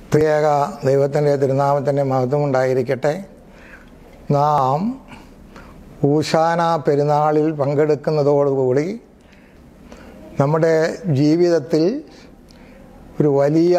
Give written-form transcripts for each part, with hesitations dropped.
ത്രിയേക ദൈവത്തിൻ്റെ തിരുനാമത്തിൻ്റെ മഹത്വമുണ്ടായിരിക്കട്ടെ. നാം ഊശാന പെരുന്നാളിൽ പങ്കെടുക്കുന്നതോടുകൂടി നമ്മുടെ ജീവിതത്തിൽ ഒരു വലിയ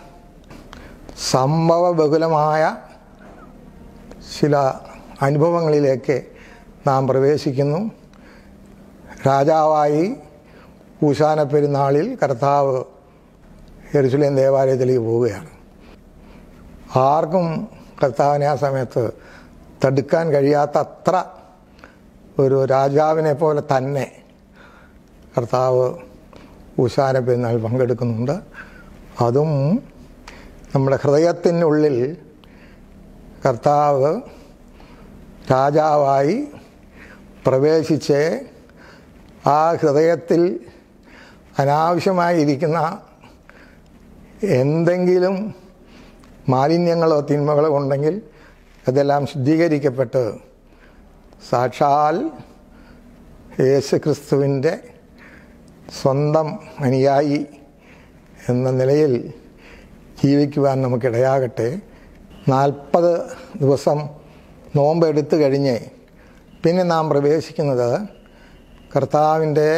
സംഭവബഹുലമായ ചില അനുഭവങ്ങളിലേക്ക് നാം പ്രവേശിക്കുന്നു. രാജാവായി ഊശാന പെരുന്നാളിൽ കർത്താവ് യെരുശലേം ദേവാലയത്തിലേക്ക് പോവുകയാണ്. ആർക്കും കർത്താവിനെ ആ സമയത്ത് തടുക്കാൻ കഴിയാത്ത അത്ര ഒരു രാജാവിനെ പോലെ തന്നെ കർത്താവ് ഊശാന പെരുന്നാളിൽ പങ്കെടുക്കുന്നുണ്ട്. അതും നമ്മുടെ ഹൃദയത്തിനുള്ളിൽ കർത്താവ് രാജാവായി പ്രവേശിച്ച് ആ ഹൃദയത്തിൽ അനാവശ്യമായിരിക്കുന്ന എന്തെങ്കിലും മാലിന്യങ്ങളോ തിന്മകളോ ഉണ്ടെങ്കിൽ അതെല്ലാം ശുദ്ധീകരിക്കപ്പെട്ട് സാക്ഷാൽ യേശുക്രിസ്തുവിൻ്റെ സ്വന്തം അനുയായി എന്ന നിലയിൽ ജീവിക്കുവാൻ നമുക്കിടയാകട്ടെ. 40 ദിവസം നോമ്പ് എടുത്തു കഴിഞ്ഞ് പിന്നെ നാം പ്രവേശിക്കുന്നത് കർത്താവിൻ്റെ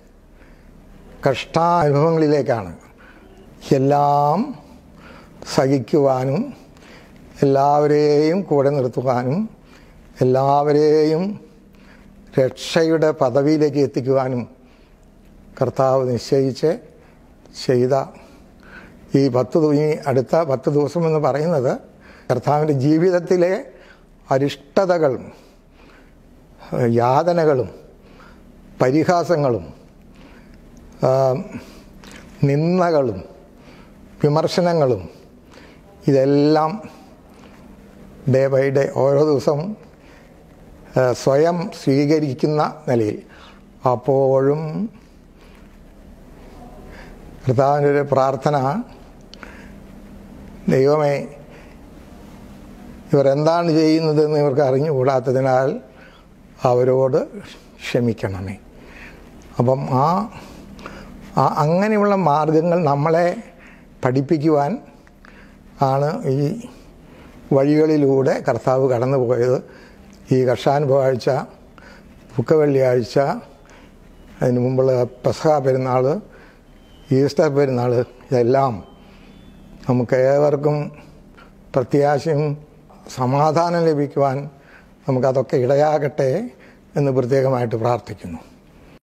കഷ്ടാനുഭവങ്ങളിലേക്കാണ്. എല്ലാം സഹിക്കുവാനും എല്ലാവരെയും കൂടെ നിർത്തുവാനും എല്ലാവരെയും രക്ഷയുടെ പദവിയിലേക്ക് എത്തിക്കുവാനും കർത്താവ് നിശ്ചയിച്ച് ചെയ്ത ഈ അടുത്ത 10 ദിവസം എന്ന് പറയുന്നത് കർത്താവിൻ്റെ ജീവിതത്തിലെ അരിഷ്ടതകളും യാതനകളും പരിഹാസങ്ങളും നിന്ദകളും വിമർശനങ്ങളും ഇതെല്ലാം ഡേ ബൈ ഡേ ഓരോ ദിവസം സ്വയം സ്വീകരിക്കുന്ന നിലയിൽ അപ്പോഴും കർത്താവിൻ്റെ ഒരു പ്രാർത്ഥന, ദൈവമേ, ഇവരെന്താണ് ചെയ്യുന്നതെന്ന് ഇവർക്ക് അറിഞ്ഞുകൂടാത്തതിനാൽ അവരോട് ക്ഷമിക്കണമേ. അപ്പം അങ്ങനെയുള്ള മാർഗങ്ങൾ നമ്മളെ പഠിപ്പിക്കുവാൻ ആണ് ഈ വഴികളിലൂടെ കർത്താവ് കടന്നു പോയത്. ഈ കർഷാനുഭവ ആഴ്ച, ദുഃഖവെള്ളിയാഴ്ച, അതിന് മുമ്പുള്ള പെസഹ പെരുന്നാൾ, ഈസ്റ്റർ പെരുന്നാൾ, ഇതെല്ലാം നമുക്ക് ഏവർക്കും പ്രത്യാശയും സമാധാനം ലഭിക്കുവാൻ നമുക്കതൊക്കെ ഇടയാകട്ടെ എന്ന് പ്രത്യേകമായിട്ട് പ്രാർത്ഥിക്കുന്നു.